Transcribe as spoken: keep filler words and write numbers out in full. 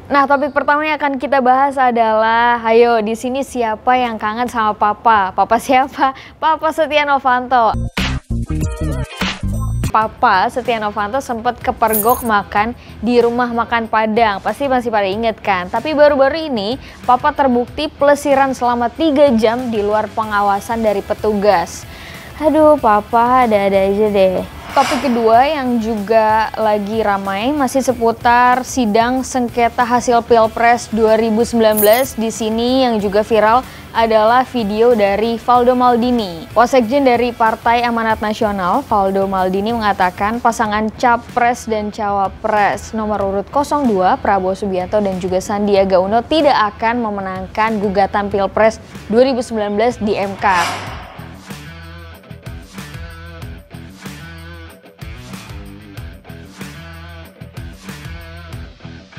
Nah, topik pertama yang akan kita bahas adalah, ayo di sini siapa yang kangen sama Papa? Papa siapa? Papa Setia Novanto. Papa Setia Novanto sempat kepergok makan di rumah makan Padang. Pasti masih pada inget kan? Tapi baru-baru ini, Papa terbukti pelesiran selama tiga jam di luar pengawasan dari petugas. Aduh, Papa ada-ada aja deh. Topik kedua yang juga lagi ramai masih seputar sidang sengketa hasil Pilpres dua ribu sembilan belas. Di sini yang juga viral adalah video dari Valdo Maldini. Wasekjen dari Partai Amanat Nasional, Valdo Maldini mengatakan pasangan Capres dan Cawapres nomor urut nol dua Prabowo Subianto dan juga Sandiaga Uno tidak akan memenangkan gugatan Pilpres dua ribu sembilan belas di M K.